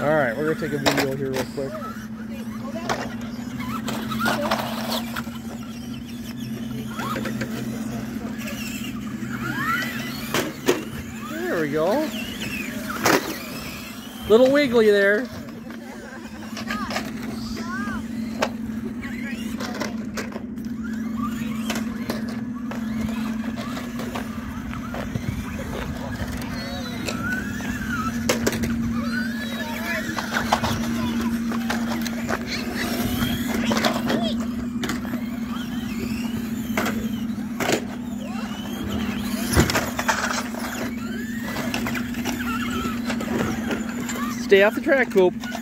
Alright, we're going to take a video here real quick. There we go. Little wiggly there. Stay off the track, Coop.